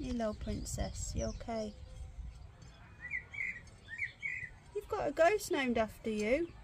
Hello, princess. You okay? You've got a ghost named after you.